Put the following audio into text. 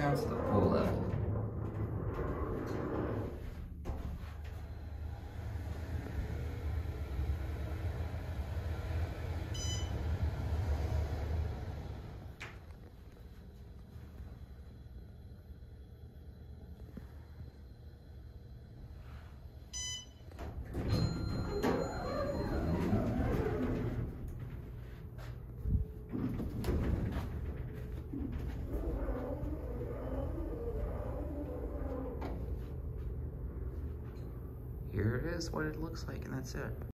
down to the pool level. Here it is, what it looks like, and that's it.